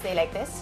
they like this?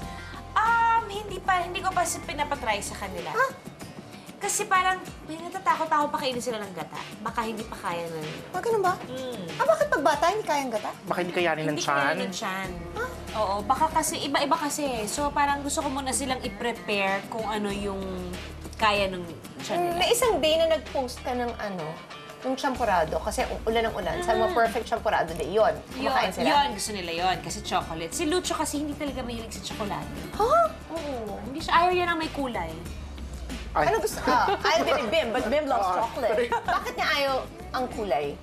Hindi ko pa pinapatry sa kanila. Huh? Kasi parang, may natatakot ako pakainin sila ng gata. Baka hindi pa kaya nun. Ganun ba? Bakit pag bata hindi kayang gata? Baka hindi kayanin ng Hindi tiyan. kaya ng tiyan. Oo, baka kasi, iba-iba kasi. So parang gusto ko muna silang i-prepare kung ano yung kaya ng tiyan nila. May isang day na nag-post ka ng yung champurado, kasi ulan ng ulan. Sabi mo, perfect champurado day. Yun, kumakain sila. Yun, gusto nila yun. Kasi chocolate. Si Lucho kasi hindi talaga mahilig sa tsokolate. Huh? Oo. Hindi siya, ayaw niya ng may kulay. Ay. Ano gusto? Ayaw din ni Bim, but Bim loves chocolate. Bakit niya ayaw ang kulay?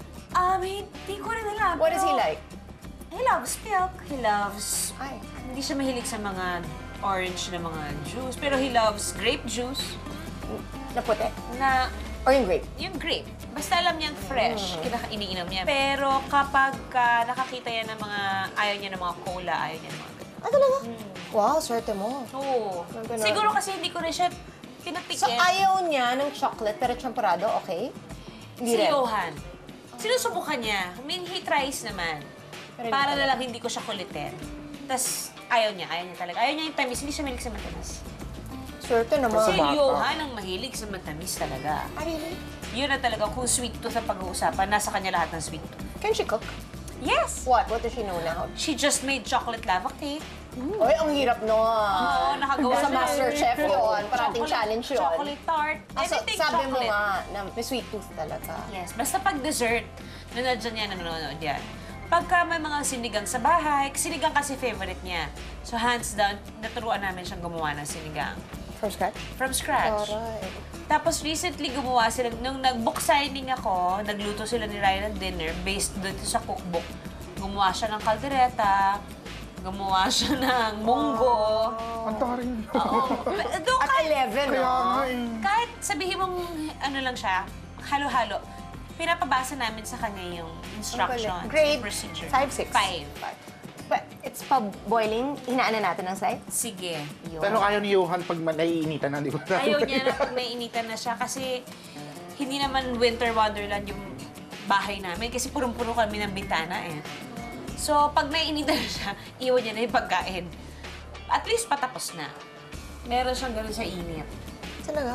Hindi ko rin alam. What does he pero like? He loves milk. He loves... Ay. Hindi siya mahilig sa mga orange na mga juice. Pero he loves grape juice. Na puti? Na... Or yung grape? Yung grape. Basta alam niyang fresh. Iniinom niya. Pero kapag nakakita yan ng mga... Ayaw niya ng mga cola, ayaw niya ng mga... Talaga? Wow, swerte mo. Oo. Ganun. Siguro kasi hindi ko rin siya pinatikin. So, ayaw niya ng chocolate pero champurado, okay? Hindi Si rin. Johan. Sinusubukan niya. I mean, he tries naman. Pero hindi Para talaga. na lang hindi ko siya kulitin. Tapos, ayaw niya talaga. Ayaw niya yung tamis. Hindi siya mahilig sa matamis. Swerte naman. Si bata. Johan ang mahilig sa matamis talaga. Really? Yun na talaga, kung sweet tooth ang pag-uusapan, nasa kanya lahat ng sweet tooth. Can she cook? Yes! What? What does she know now? She just made chocolate lava cake. Oy, ang hirap nun. Oo, nakagawa Sa siya. MasterChef yun. Parating Chocolate- challenge yun. Chocolate tart. Everything sabi mo chocolate. nga na may sweet tooth talaga. Yes, basta pag dessert, nandiyan yan, nanonood yan. Pagka may mga sinigang sa bahay, sinigang kasi favorite niya. So hands down, naturuan namin siyang gumawa ng sinigang. From scratch? From scratch. Alright. Tapos recently gumawa sila, nung nag-book signing ako, nagluto sila ni Ryan ng dinner based dito sa cookbook. Gumawa siya ng kaldereta, gumawa siya ng munggo. Ang taring. Oo. Doon At 11, Kaya no? nga eh. kahit sabihin mong ano lang siya, halo-halo, pinapabasa namin sa kanya yung instructions, Grade yung procedure. 5, 6? 5. But it's pa-boiling, hinaan na natin ng slice? Sige. Yun. Pero ayaw ni Johan pag naiinitan na, di ba? Ayaw niya na pag naiinitan na siya kasi hindi naman winter wonderland yung bahay namin kasi punong-puno kami ng bintana eh. So, pag naiinitan na siya, iwan niya na yung pagkain. At least patapos na. Meron siyang ganun sa init. Talaga?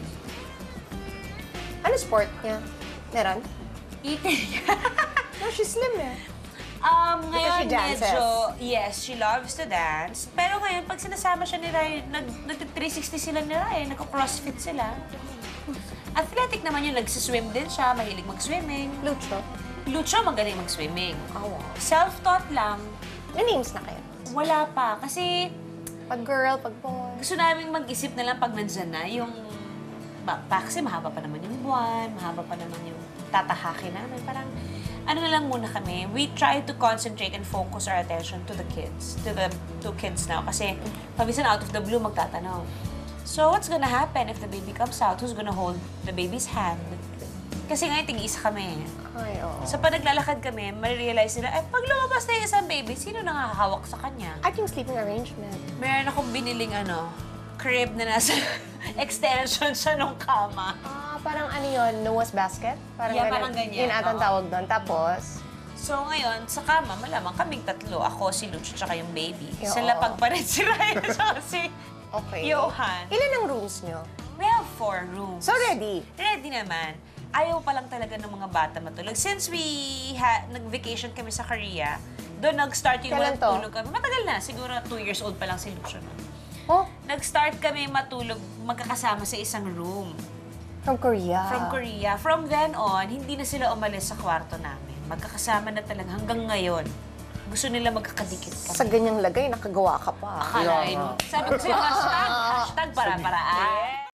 Ano sport niya? Meron? Eating niya. No, she's slim eh. Ngayon she dances. medyo, yes, she loves to dance. Pero ngayon, pag sinasama siya ni Ryan, nag-360 sila ni Ryan, nagko-crossfit sila. Athletic naman yun, nagsiswim din siya, mahilig mag-swimming. Lucho. Lucho, magaling mag-swimming. Oh, wow. Self-taught lang, May names na kayo? wala pa. Kasi Pag girl, pag boy. gusto namin mag-isip na lang pag nandyan na yung backpack. Kasi mahaba pa naman yung buwan, mahaba pa naman yung tatahakin namin. Parang, ano na lang muna kami. We try to concentrate and focus our attention to the kids. To the two kids now. Kasi, paminsan out of the blue, magtatanong. So, what's gonna happen if the baby comes out? Who's gonna hold the baby's hand? Kasi ngayon, tig-isa kami. Ay, oo. So, pag naglalakad kami, marirealize nila, pag lumabas na yung isang baby, sino nangahawak sa kanya? I think sleeping arrangement. Meron akong biniling crib na nasa extension siya nung kama. Parang ano yun, Noah's basket? Yeah, parang ganyan. Yun atang Oo. tawag doon. Tapos, So ngayon, sa kama, malamang kaming tatlo. Ako, si Lucho, tsaka yung baby. Yeah, Sa lapag pa rin si Ryan, tsaka si okay. Johan. Ilan ang rooms nyo? We have 4 rooms. So, ready? Ready naman. Ayaw pa lang talaga ng mga bata matulog. Since we nag-vacation kami sa Korea, doon nag-start yung Kailan to? matulog kami. Matagal na, siguro 2 years old pa lang si Lucio. No? Oh, Nag-start kami matulog, magkakasama sa isang room. from Korea. From Korea. From then on, hindi na sila umalis sa kwarto namin. Magkakasama na talaga hanggang ngayon. Gusto nila magkakadikit kami. Sa ganyang lagay, nakagawa ka pa. Akalain mo. Sabi ko sa'yo, hashtag para-paraan.